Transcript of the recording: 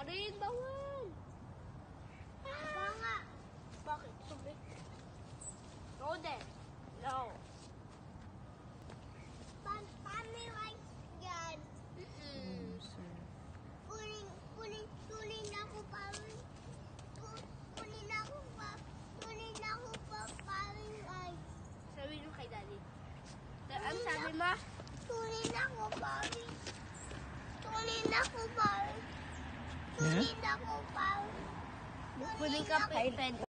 Karin, bawal! Nga. Bakit? Tubig? No, then. No. Paano rice yan? Kunin ako parang parang rice. Sabi mo kay Daddy. Ang sabi mo? Kunin ako parang. Kunin ako parang. Kunin ka, Pen.